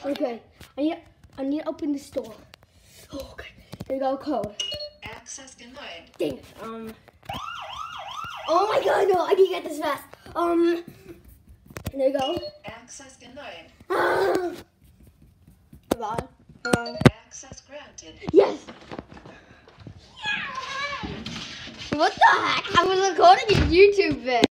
Okay. I need to open this door. Oh, okay. Here we go, code. Access denied. Dang it. Oh my god, no, I need to get this fast. There you go. Access denied. Bye. Access granted. Yes. What the heck? I was recording a YouTube video.